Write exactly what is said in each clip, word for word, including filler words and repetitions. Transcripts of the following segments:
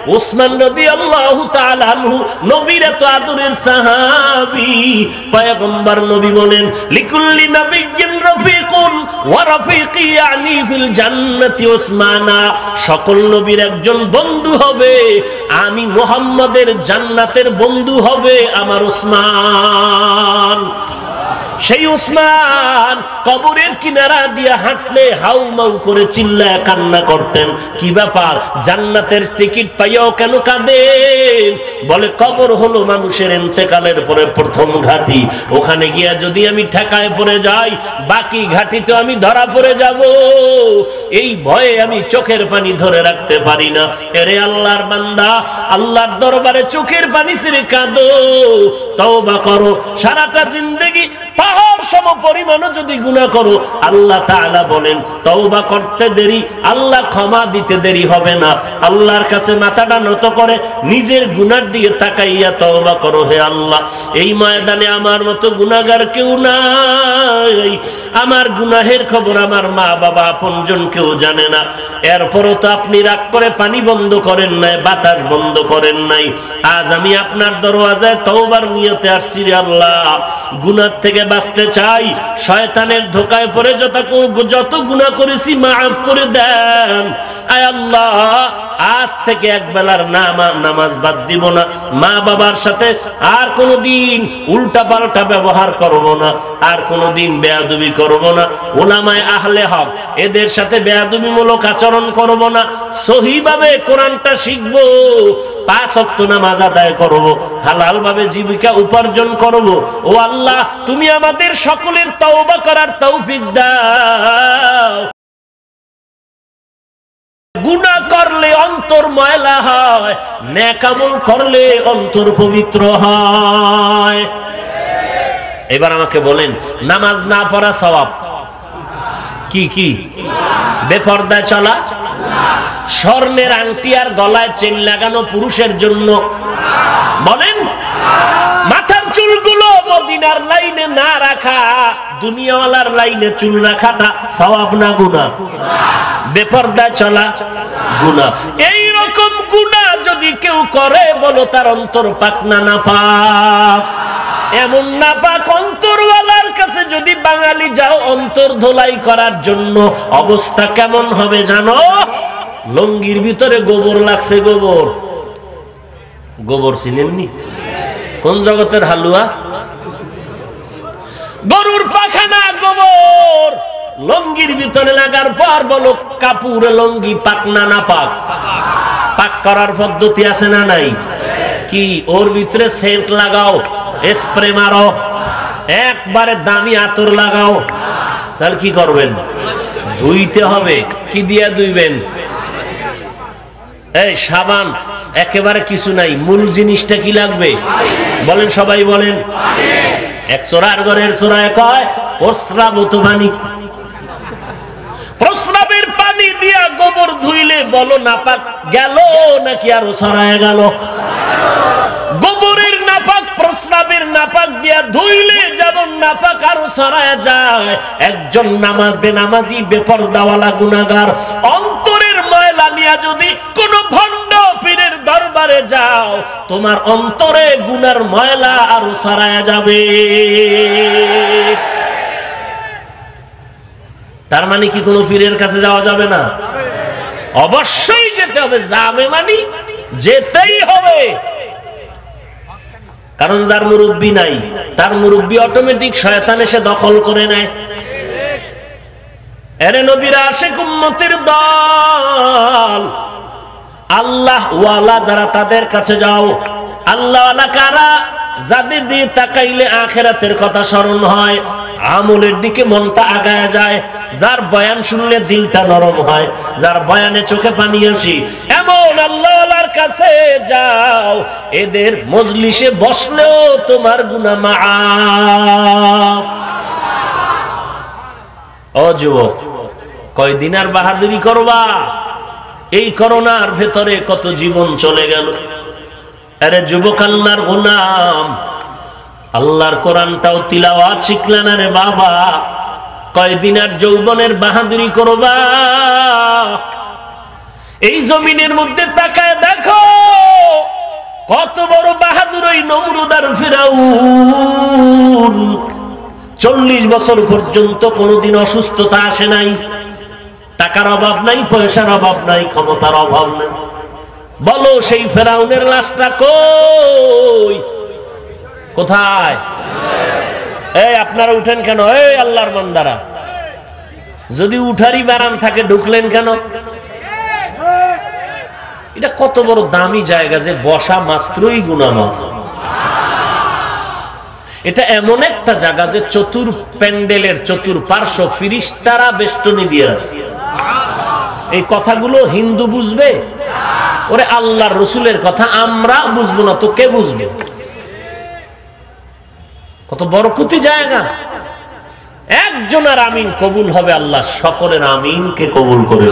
উসমান রাদিয়াল্লাহু তাআলা আনহু নবীর এত আদরের সাহাবী, পয়গম্বর নবী বলেন লিকুল্লি নাবিয়্যিন রাফিকুন ওয়া রাফিকি ইয়ানি ফিল জান্নাতি উসমানা, সকল নবীর একজন বন্ধু হবে, আমি মুহাম্মাদের জান্নাতের বন্ধু হবে আমার উসমান। সেই উসমান কবরের কিনারা দিয়ে হাঁটলে হাউমাউ করে চিল্লায় কান্না করতেন। কি ব্যাপার, জান্নাতের টিকিট পাইয়াও কেন কাঁদেন? বলে কবর হলো মানুষের ইন্তেকালের পরে প্রথম ঘাঁটি, ওখানে গিয়া যদি আমি ঠেকায় পড়ে যাই বাকি ঘাঁটিতে আমি ধরা পড়ে যাব, এই ভয়ে আমি চোখের পানি ধরে রাখতে পারি না। এরে আল্লাহর বান্দা, আল্লাহর দরবারে চোখের পানি ছেড়ে কাঁদো, তওবা করো। সারাটা জিন্দেগি পাহাড় সম পরিমাণও যদি গুনাহ করো, আল্লাহ তাআলা বলেন তওবা করতে দেরি, আল্লাহ ক্ষমা দিতে দেরি হবে না। আল্লাহর কাছে মাথাটা নত করে নিজের গুনার দিকে তাকাইয়া তওবা করো, হে আল্লাহ এই ময়দানে আমার মতো গুনাহগার কেউ নাই, আমার গুনাহের খবর আমার মা বাবা আপনজন কেউ জানে না, এরপরও তো আপনি রাগ করে পানি বন্ধ করেন নাই, বাতাস বন্ধ করেন নাই। আজ আমি আপনার দরওয়াজায় তওবার নিয়তে আসছি, আল্লাহ গুনাহ থেকে বাঁচতে চাই, শয়তানের ধোকায় পড়ে যত যত গুনাহ করেছি মাফ করে দেন। আয় আল্লাহ আজ থেকে এক বেলার নামাজ বাদ দিব না, মা বাবার সাথে আর কোনোদিন উল্টা পাল্টা ব্যবহার করব না, আর কোনোদিন বেয়াদবি করব না, উলামায়ে আহলে হক এদের সাথে বেয়াদবিমূলক আচরণ করব না, সহিভাবে কোরআনটা শিখব, পাঁচ ওয়াক্ত নামাজ আদায় করব, হালাল ভাবে জীবিকা উপার্জন করব। ও আল্লাহ তুমি আমাদের সকলের তওবা করার তৌফিক দাও। গুনাহ করলে অন্তর ময়লা হয়, নেক আমল করলে অন্তর পবিত্র হয়। এবার আমাকে বলেন, নামাজ না পড়া সওয়াব কি? কি বেপরদায় চলা, স্বর্ণের আংটি আর গলায় চেন লাগানো পুরুষের জন্য বলেন, মাথার চুলগুলো মদিনার লাইনে না রাখা, দুনিয়াওয়ালার লাইনে চুল রাখাটা সওয়াব না গুনাহ? বেপরদায় চলা গুনাহ। এই রকম গুনাহ যদি কেউ করে, বলো তার অন্তর পাক না নাপাক? এমন নাপাক অন্তরওয়ালার কাছে যদি বাঙালি যাও অন্তর ধোলাই করার জন্য, অবস্থা কেমন হবে জানো? লঙ্গির ভিতরে গোবর লাগছে, গোবর গোবর চিনেননি? কোন জগতের হালুয়া? গরুর পাখানা গোবর লঙ্গির ভিতরে লাগার পর বলো কাপুরে লঙ্গি পাক না না পাক? পাক করার পদ্ধতি আছে না নাই? কি ওর ভিতরে সেন্ট লাগাও, স্প্রে মারো, একবারে দামি আতর লাগাও, তাহলে কি করবেন? ধুইতে হবে। কি দিয়ে ধুইবেন? এই সাবান একেবারে কিছু নাই, মূল জিনিসটা কি লাগবে বলেন? সবাই বলেন। এক চোরার ঘরের চোরায় কয় প্রস্রাব তো পানি, প্রস্রাবের পানি দিয়া গোবর ধুইলে বলো নাপাক গেল নাকি আরো ছড়ায় গেল? গোবরের নাপাক প্রস্রাবের নাপাক দিয়া ধুইলে যেমন নাপাক আরো ছড়ায় যায়, একজন নামাজ বেনামাজি বেপরদাওয়ালা গুনাহগার অন্তরের ময়লা নিয়ে যদি কোন ভণ্ড পীরের দরবারে যাও, তোমার অন্তরে গুনার ময়লা আরো ছড়ায় যাবে। তার মানে কি কোনো পীরের কাছে যাওয়া যাবে না? অবশ্যই যেতে হবে। যাবে মানে যেতেই হবে, কারণ যার মুরব্বি নাই তার মুরব্বি অটোমেটিক শয়তান এসে দখল করে নেয়। এরে নবীর আশিক উম্মতের দল, আল্লাহ ওয়ালা যারা তাদের কাছে যাও। আল্লাহ ওয়ালা কারা? যাদের দিয়ে তাকাইলে আখিরাতের কথা স্মরণ হয়, আমলের দিকে মনটা আগায় যায়, যার বয়ান শুনলে দিলটা নরম হয়, যার বয়ানে চোখে পানি আসে, এমন আল্লাহর কাছে যাও। এদের মজলিসে বসলেও তোমার গুনাহ মাফ। ও যুবক, কয়দিন আর বাহাদুরি করবা? এই করোনার ভেতরে কত জীবন চলে গেল। আরে যুবক, আল্লাহর গোলাম, আল্লাহর কোরআনটাও তিলাওয়াত শিখলে না রে বাবা? কয়দিন আর যৌবনের বাহাদুরি করবা? এই জমিনের মধ্যে তাকায় দেখো, ফিরাউন চল্লিশ বছর পর্যন্ত কোনোদিন অসুস্থতা আসে নাই, টাকার অভাব নাই, পয়সার অভাব নাই, ক্ষমতার অভাব নাই। বলো সেই ফেরাউনের লাশটা কই? কোথায়? এই আপনারা উঠেন কেন? এই আল্লাহর বান্দারা, যদি উঠারই বারাম থাকে ঢুকলেন কেন? এটা কত বড় দামি জায়গা যে বসা মাত্রই গুনাহ মাফ। এটা এমন একটা জায়গা যে চতুর প্যান্ডেলের চতুর পার্শ্ব ফিরিস্তারা বেষ্টনী দিয়ে আছে। এই কথাগুলো হিন্দু বুঝবে? ওরে আল্লাহর রসুলের কথা আমরা বুঝবো না তো কে বুঝবে? কত বরকতি জায়গা। একজনের আমিন কবুল হবে, আল্লাহ সকলের আমিনকে কবুল করে।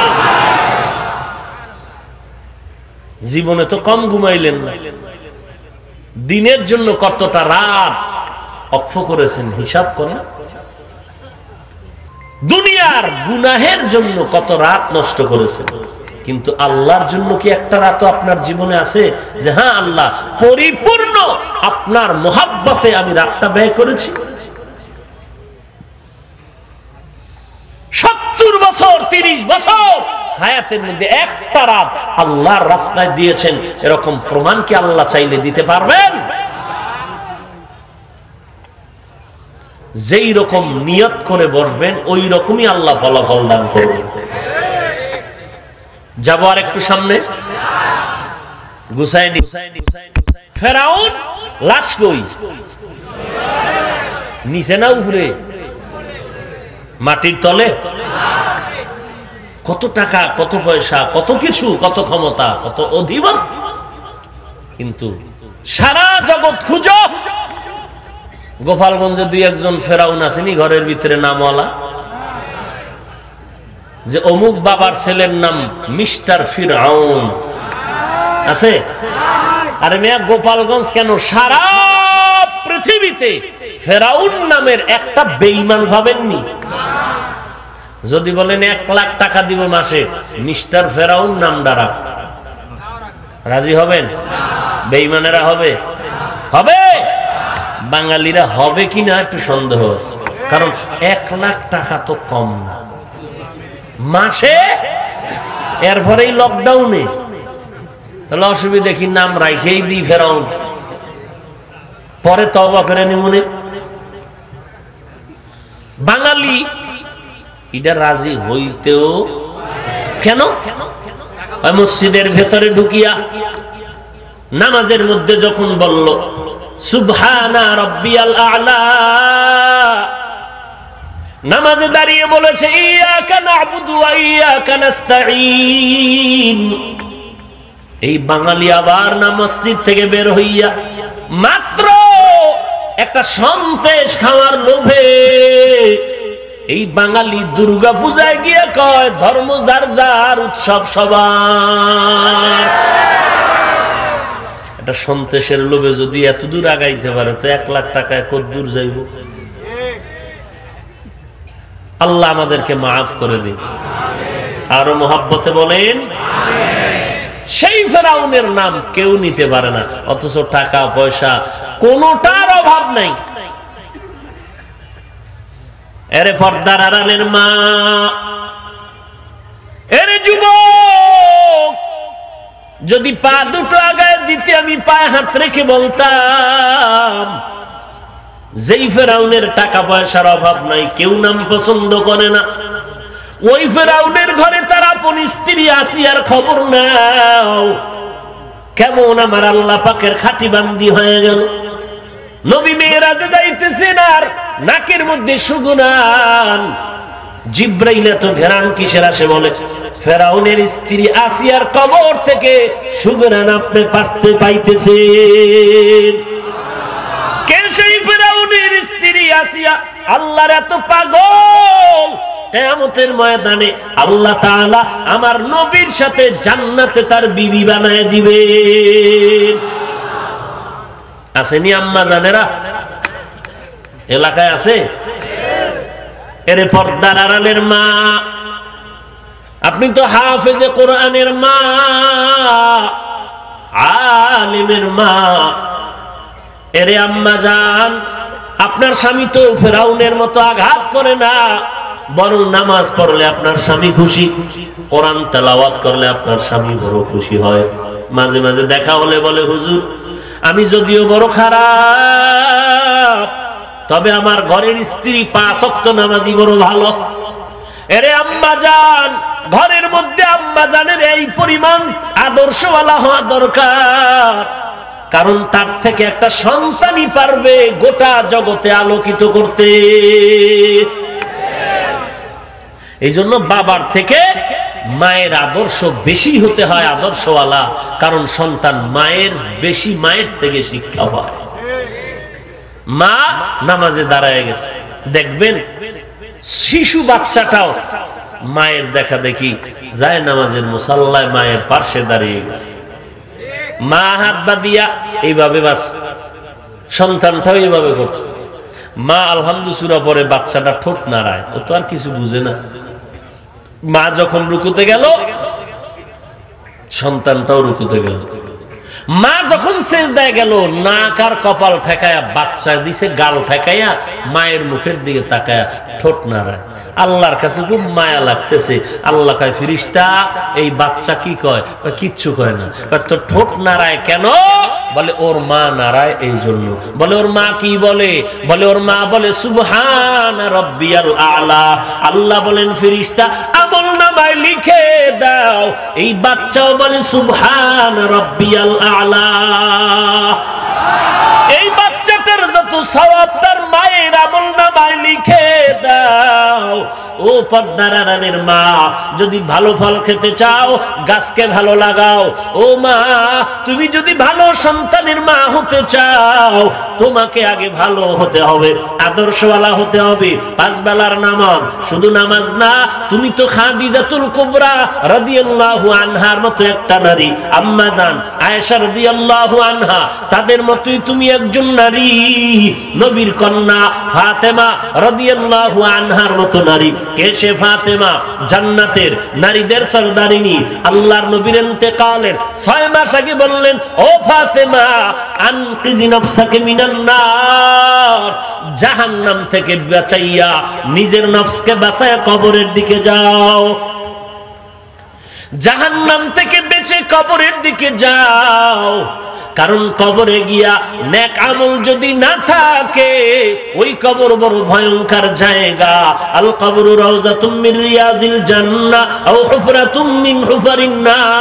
জীবনে তো কম ঘুমাইলেন না, দিনের জন্য কতটা রাত অক্ষ করেছেন হিসাব করেন। দুনিয়ার গুনাহের জন্য কত রাত নষ্ট করেছেন, কিন্তু আল্লাহর জন্য কি একটা রাতও আপনার জীবনে আছে যে হ্যাঁ আল্লাহ পরিপূর্ণ আপনার মোহাব্বতে আমি রাতটা ব্যয় করেছি? সত্তর বছর তিরিশ বছর হায়াতের মধ্যে একটা রাত আল্লাহর রাস্তায় দিয়েছেন, এরকম প্রমাণ কি আল্লাহ চাইলে দিতে পারবেন? যেই রকম নিয়ত করে বসবেন ওই রকমই আল্লাহ ফলাফল দান করবেন। যাবো আর একটু সামনে, গুছাইনি। ফেরাউন লাশ কই? নিচে না উপরে? মাটির তলে? কত টাকা, কত পয়সা, কত কিছু, কত ক্ষমতা, কত অধিপন, কিন্তু সারা জগৎ খুঁজো, গোপালগঞ্জে দুই একজন ফেরাউন আসেনি ঘরের ভিতরে নামওয়ালা, যে অমুক বাবার ছেলের নাম মিস্টার ফিরাউন আছে? আরে মেয়া গোপালগঞ্জ কেন, সারা পৃথিবীতে ফেরাউন নামের একটা বেঈমান ভাবেননি? যদি বলেন এক লাখ টাকা দিব মাসে মিস্টার ফেরাউন নাম দ্বারা, রাজি হবেন? বেঈমানেরা হবে? হবে? বাঙালিরা হবে কিনা একটু সন্দেহ আছে, কারণ এক লাখ টাকা তো কম না মাসে। এরপরেই লকডাউনে, তাহলে অসুবিধা কি? নাম রাইখেই দিই ফেরাউন, পরে তওবা করে নিমনে। বাঙালি এটা রাজি হইতেও কেন? মসজিদের ভেতরে ঢুকিয়া নামাজের মধ্যে যখন বলল সুবহানা রাব্বিয়াল আ'লা, নামাজে দাঁড়িয়ে বলেছে ইয়াকা না'বুদু ওয়া ইয়াকা নাস্তাঈন, এই বাঙালি আবার না মসজিদ থেকে বের হইয়া মাত্র একটা সন্দেশ খাওয়ার লোভে এই বাঙালি দুর্গা পূজায় গিয়ে কয় ধর্ম যার যার, উৎসব সবার। একটা সন্দেশের লোভে যদি এত দূর আগাইতে পারে তো এক লাখ টাকায় কত দূর যাইব? আল্লাহ আমাদেরকে মাফ করে দিন। আরো মোহাব্বতে বলেন সেই ফেরাউনের নাম কেউ নিতে পারে না, অথচ টাকা পয়সা কোনটার অভাব নাই। এরে পর্দার আড়ালের মা, এরে যুবক, যদি পা দুটো আগায় দিতে আমি পায়ে হাত রেখে বলতাম যেই ফেরাউনের টাকা পয়সার অভাব নাই, কেউ নাম পছন্দ করে না, ওই ফেরাউনের ঘরে তার আপন স্ত্রী আসিয়ার খবর নাও, কেমন আমার আল্লাহ পাকের খাঁটি বান্দি হয়ে গেল। নবী মেরাজে যাইতেছেন আর নাকের মধ্যে সুগুনান, জিব্রাইল এত ঘেরান কিসের আসে বলে ফেরাউনের স্ত্রী আসিয়ার কবর থেকে সুগুনান আপনি পাঠতে পাইতেছেন। কে সেই ফেরাউনের স্ত্রী আসিয়া? আল্লাহর এত পাগল, কিয়ামতের ময়দানে আল্লাহ তাআলা আমার নবীর সাথে জান্নাতে তার বিবি বানায় দিবেন। আসেনি আম্মা জানেরা? এলাকায় আছে? এরে পর্দার আড়ালের মা, আপনি তো হাফেজে কোরআনের মা, আলিমের মা, এরে আম্মা জান, আপনার স্বামী তো ফেরাউনের মতো আঘাত করে না, বরং নামাজ পড়লে আপনার স্বামী খুশি, কোরআন তেলাওয়াত করলে আপনার স্বামী বড় খুশি হয়। মাঝে মাঝে দেখা হলে বলে, হুজুর আমি যদিও বড় খারাপ, তবে আমার ঘরের স্ত্রী পাঁচ ওয়াক্ত নামাজি বড় ভালো। এরে আম্মা জান, ঘরের মধ্যে আম্মা জানের এই পরিমাণ আদর্শওয়ালা হওয়া দরকার, কারণ তার থেকে একটা সন্তানই পারবে গোটা জগতে আলোকিত করতে। এই জন্য বাবার থেকে মায়ের আদর্শ বেশি হতে হয়, আদর্শওয়ালা, কারণ সন্তান মায়ের বেশি মায়ের থেকে শিক্ষা হয়। মা নামাজে দাঁড়ায় গেছে, দেখবেন শিশু বাচ্চাটাও মায়ের দেখা দেখি যায় নামাজের মুসাল্লায় মায়ের পাশে দাঁড়িয়ে গেছে, মা হাত বাঁধিয়া এইভাবে বাড়ছে, সন্তানটাও এইভাবে করছে। মা আলহামদুলিল্লাহ পরে বাচ্চাটা ঠোঁট নাড়ায়, ও তো আর কিছু বুঝে না। মা যখন রুকুতে গেল, সন্তানটাও রুকুতে গেল। মা যখন সেজদায় গেল, নাক আর কপাল ঠেকায়া বাচ্চা দিছে গাল ঠেকাইয়া মায়ের মুখের দিকে তাকায়া ঠোঁট নাড়ায়। আল্লাহর কাছে খুব মায়া লাগতেছে। আল্লাহ কয়, ফেরেশতা এই বাচ্চা কি কয়? কিচ্ছু কয় না। তো ঠোঁট নাড়ায় কেন? বলে ওর মা নাড়ায় এই জন্য। বলে ওর মা কি বলে? বলে ওর মা বলে সুবহান রাব্বিয়াল আলা। আল্লাহ বলেন, ফেরেশতা আমল নামায় লিখে দাও। এই বাচ্চাও বলে সুবহান রাব্বিয়াল আলা। এই বাচ্চাটার যত সওয়াব তার মায়ের আমল নামায় লিখে দাও। ও পর্দার আড়ালের মা, যদি ভালো ফল খেতে চাও গাছকে ভালো লাগাও। ও মা, তুমি যদি ভালো সন্তানের মা হতে চাও, তোমাকে আগে ভালো হতে হবে, আদর্শওয়ালা হতে হবে। পাঁচ বেলার নামাজ, শুধু নামাজ না, তুমি তো খাদিজাতুল কুবরা রাদিয়াল্লাহু আনহার মতো একটা নারী, আম্মা জান আয়েশা রাদিয়াল্লাহু আনহা, তাদের মতোই তুমি একজন নারী। নবীর কন্যা ফাতেমা রাদিয়াল্লাহু আনহার মতো নারী। কে সে ফাতেমা? জান্নাতের নারীদের সরদারিনী। আল্লাহর নবীর ইন্তেকালের ছয় মাস আগে বললেন, ও ফাতেমা আনকিজি নফসাকে মিনান নার, জাহান্নাম থেকে বাঁচাইয়া নিজের নফসকে বাঁচায়া কবরের দিকে যাও। জাহান্নাম থেকে বেঁচে কবরের দিকে যাও, কারণ কবরে গিয়া নেক আমল যদি না থাকে, ওই কবর বড় ভয়ঙ্কর জায়গা। আল কবরু রাউযাতুম মিন রিয়াজিল জান্নাহ আও হুফরাতুম মিন হুফারিন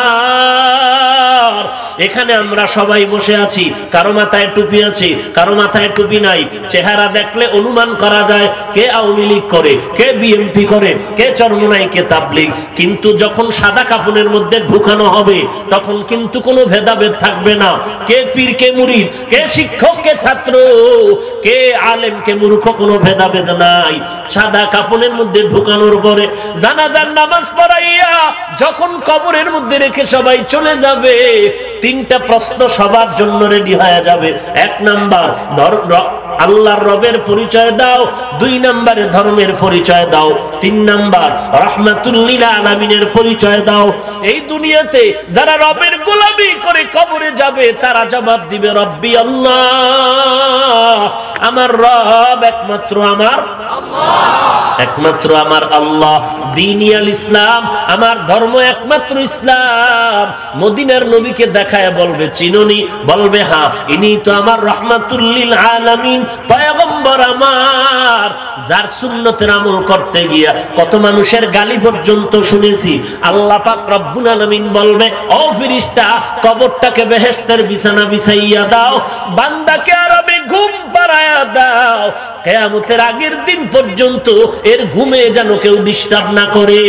নার। এখানে আমরা সবাই বসে আছি, কারো মাথায় টুপি আছে, কারো মাথায় টুপি নাই। চেহারা দেখলে অনুমান করা যায় কে আওয়ামী লীগ করে, কে বিএনপি করে, কে চরমনাই, কে তাবলীগ। কিন্তু যখন সাদা কাপড়ের মধ্যে ঢুকানো হবে, তখন কিন্তু কোনো ভেদাভেদ থাকবে না। কে পীর, কে মুরিদ, কে শিক্ষক, কে ছাত্র, কে আলেম, কে মূর্খ, কোনো ভেদাভেদ নাই। সাদা কাপড়ের মধ্যে ঢুকানোর পরে জানাজার নামাজ পড়াইয়া যখন কবরের মধ্যে রেখে সবাই চলে যাবে, তিনটা প্রশ্ন সবার জন্য রেডি হয়ে যাবে। এক নাম্বার, আল্লাহর রবের পরিচয় দাও। দুই নাম্বারে ধর্মের পরিচয় দাও। তিন নাম্বার রাহমাতুল লিল আলামিনের পরিচয় দাও। এই দুনিয়াতে যারা রবের গোলামি করে কবরে যাবে, তারা জবাব দিবে রব্বি আল্লাহ, আমার রব একমাত্র আমার আল্লাহ, একমাত্র আমার আল্লাহ। দ্বীনি আল ইসলাম, আমার ধর্ম একমাত্র ইসলাম। মদিনার নবীকে দেখায় বলবে, চিনুনি? বলবে হ্যাঁ, ইনি তো আমার রাহমাতুল লিল আলামিন, পয়গম্বর আমার। যার সুন্নতের আমল করতে গিয়া কত মানুষের গালি পর্যন্ত শুনেছি। আল্লাহ পাক রব্বুল আলামিন বলবে, ও ফেরেশতা, কবরটাকে বেহেশতের বিছানা বিছাইয়া দাও, বান্দাকে আরামে ঘুম পাড়ায়া দাও, কিয়ামতের আগের দিন পর্যন্ত এর ঘুমে যেন কেউ ডিস্টার্ব না করে।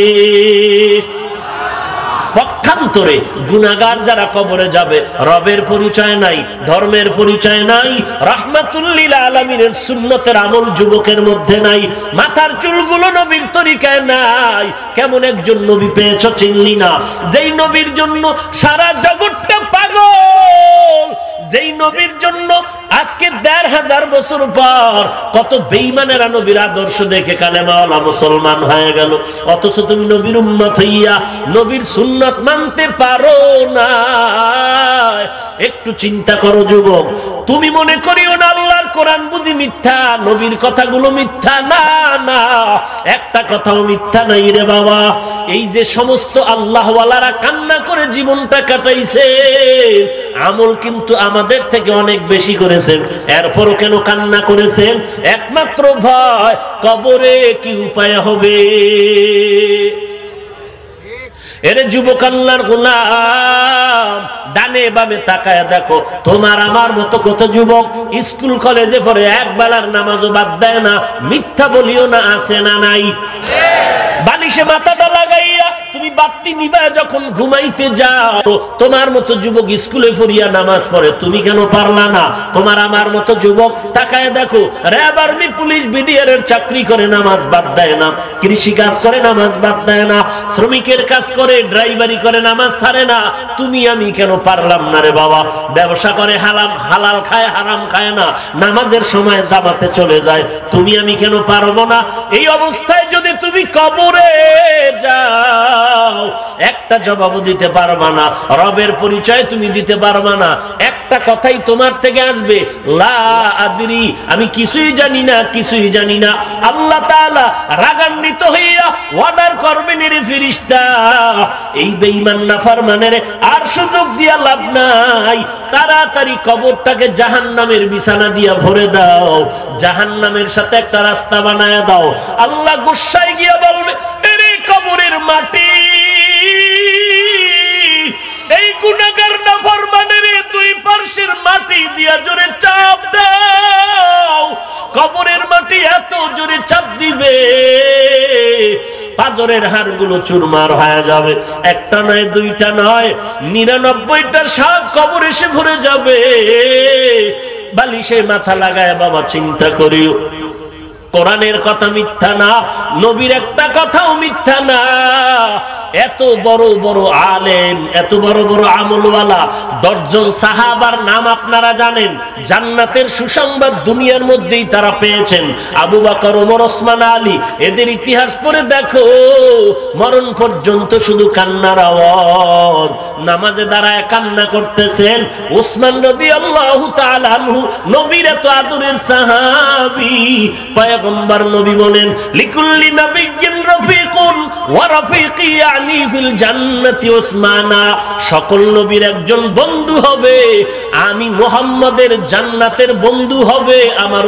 পক্ষান্তরে গুনাহগার যারা কবরে যাবে, রবের পরিচয় নাই, ধর্মের পরিচয় নাই, রাহমাতুল লিল আলামিনের সুন্নতের আমল যুবকের মধ্যে নাই, মাথার চুলগুলো নবীর তরিকায় নাই। কেমন একজন নবী পেয়েছো চিনলি না? যেই নবীর জন্য সারা জগৎটা পাগল, যেই নবীর জন্য আজকে দেড় হাজার বছর পর কত বেঈমানেরা নবীর আদর্শ দেখে কালেমাওয়ালা মুসলমান হয়ে গেল, অথচ তুমি নবীর উম্মত হইয়া নবীর সুন্নাত মানতে পারো না। একটু চিন্তা করো যুবক, তুমি মনে করিও না আল্লাহর কোরআন বুঝি মিথ্যা, নবীর কথাগুলো মিথ্যা। না না, একটা কথাও মিথ্যা নাই রে বাবা। এই যে সমস্ত আল্লাহওয়ালারা কান্না করে জীবনটা কাটাইছে, আমল কিন্তু আমাদের থেকে অনেক বেশি করেছেন। এরপরও কেন কান্না করেছেন? একমাত্র ভয়, কবরে কি উপায় হবে। এরে যুবক, আল্লাহর গোলাম, ডানে বামে তাকায় দেখো, তোমার আমার মতো কত যুবক স্কুল কলেজে পড়ে এক বেলার নামাজও বাদ দেয় না। মিথ্যা বলিও না, আছে না নাই? বালিশে মাথাটা লাগাইয়া তুমি বাতি নিবা যখন ঘুমাইতে যাও, তোমার মতো যুবক স্কুলে পড়িয়া নামাজ পড়ে, তুমি কেন পারলা না? তোমার আমার মতো যুবক তাকায় দেখো, র্যাব আর্মি পুলিশ বিডিআর এর চাকরি করে, নামাজ বাদ দেয় না। কৃষি কাজ করে, নামাজ বাদ দেয় না। শ্রমিকের কাজ করে, ড্রাইভারি করে, নামাজ ছাড়ে না। তুমি আমি কেন পারলাম না রে বাবা? ব্যবসা করে, হালাম হালাল খায়, হারাম খায় না, নামাজের সময় জামাতে চলে যায়। তুমি আমি কেন পারবো না? এই অবস্থায় যদি তুমি কবরে যাও, একটা জবাব দিতে পারবা না, রবের পরিচয় তুমি দিতে পারবা না। একটা কথাই তোমার থেকে আসবে, লা আদরি, আমি কিছুই জানি না, কিছুই জানি না। আল্লাহ তাআলা রাগান্বিত হইয়া অর্ডার করবেন, এর ফেরেশতা, এই বেঈমান নাফরমানের আর সুযোগ দিয়া লাভ নাই, তাড়াতাড়ি কবরটাকে জাহান্নামের বিছানা দিয়া ভরে দাও, জাহান্নামের সাথে একটা রাস্তা বানায়া দাও। আল্লাহ গুসায় গিয়া বলবে, এরে কবরের মাটি, এই গুনাহগার নাফরমানের দুই পার্শ্বের মাটি দিয়া জোরে চাপ দাও। কবরের মাটি এত জোরে চাপ দিবে, পাজরের হাড়গুলো চুরমার হয়ে যাবে। একটা নয়, দুইটা নয়, নিরানব্বইটা সাপ কবর এসে ভরে যাবে। বালিশে মাথা লাগায় বাবা চিন্তা করিও, কোরআনের কথা মিথ্যা না, নবীর একটা কথাও মিথ্যা না। এত বড় বড় আলেম, এত বড় বড় আমলওয়ালা দশজন সাহাবার নাম আপনারা জানেন। জান্নাতের সুসংবাদ দুনিয়ার মধ্যেই তারা পেয়েছেন। আবু বকর, ওমর, ওসমান, আলী, এদের ইতিহাস পড়ে দেখো, মরণ পর্যন্ত শুধু কান্নার আওয়াজ। নামাজে দাঁড়ায় কান্না করতেছেন। ওসমান রাদিয়াল্লাহু তাআলা আনহু নবীর এত আদরের সাহাবী, পয়গম্বর নবী বলেন, লিকুল্লি নাবিয়্যিন রাফিকুন ওয়া রাফিকি ইয়ানি ফিল জান্নাতি উসমানা, সকল নবীর একজন বন্ধু হবে, আমি মুহাম্মাদের জান্নাতের বন্ধু হবে আমার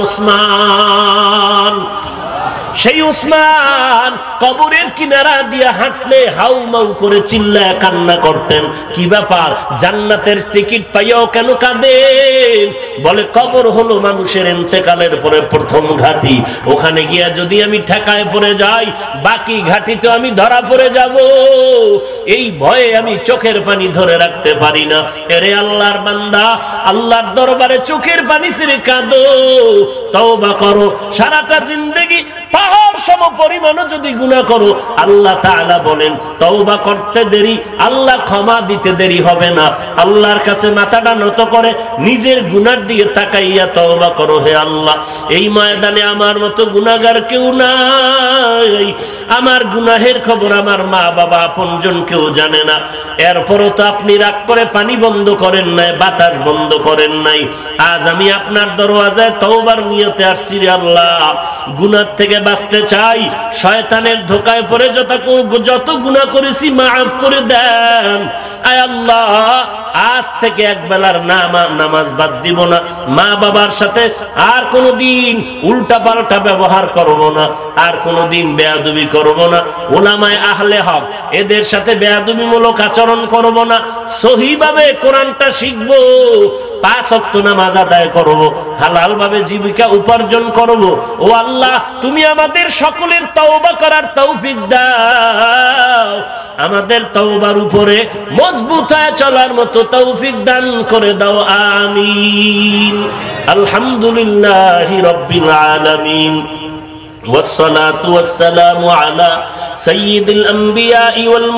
উসমান। সেই উসমান কবরের কিনারা দিয়ে হাঁটলে হাউমাউ করে চিল্লায় কান্না করতেন। কি ব্যাপার, জান্নাতের টিকিট পাইয়াও কেন কাঁদেন? বলে, কবর হলো মানুষের ইন্তেকালের পরে প্রথম ঘাঁটি, ওখানে গিয়া যদি আমি ঠেকায় পড়ে যাই, বাকি ঘাঁটিতে আমি ধরা পড়ে যাব, এই ভয়ে আমি চোখের পানি ধরে রাখতে পারি না। এরে আল্লাহর বান্দা, আল্লাহর দরবারে চোখের পানি ছেড়ে কাঁদো, তওবা করো। সারাটা জিন্দেগি পাহাড় সম পরিমাণও যদি গুনাহ করো, আল্লাহ তাআলা বলেন তওবা করতে দেরি, আল্লাহ ক্ষমা দিতে দেরি হবে না। আল্লাহর কাছে মাথাটা নত করে নিজের গুনার দিকে তাকাইয়া তওবা করো, হে আল্লাহ, এই ময়দানে আমার মতো গুনাহগার কেউ নাই, আমার গুনাহের খবর আমার মা বাবা আপনজন কেউ জানে না। এরপরও তো আপনি রাগ করে পানি বন্ধ করেন নাই, বাতাস বন্ধ করেন নাই। আজ আমি আপনার দরওয়াজায় তওবার নিয়তে আসছি, রে আল্লাহ, গুনাহ থেকে বাঁচতে চাই, শয়তানের ধোকায় পড়ে যত যত গুনাহ করেছি মাফ করে দেন। আয় আল্লাহ, আজ থেকে এক বেলার নামাজ বাদ দিব না, মা বাবার সাথে আর কোনোদিন উল্টা পাল্টা ব্যবহার করব না, আর কোনোদিন বেয়াদবি করব না, উলামায়ে আহলে হক এদের সাথে বেয়াদবিমূলক আচরণ করব না, সহিভাবে কোরআনটা শিখব, পাঁচ ওয়াক্ত নামাজ আদায় করব, হালাল ভাবে জীবিকা উপার্জন করব। ও আল্লাহ, তুমি আমাদের সকলের তওবা করার তৌফিক দাও, আমাদের তওবার উপরে মজবুত হয়ে চলার মতো তৌফিক দান করে দাও, আমিন। আলহামদুলিল্লাহি রাব্বিল আলামিন, والصلاة والسلام على سيد الأنبياء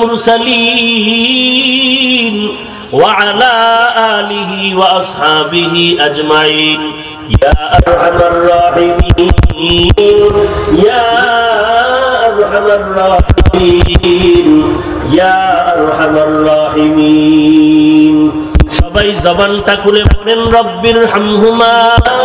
والمرسلين وعلى آله وأصحابه أجمعين. يا أرحم الراحمين، يا أرحم الراحمين، يا أرحم الراحمين। সবাই জবানটা খুলে বলেন রব্বির হামহুমা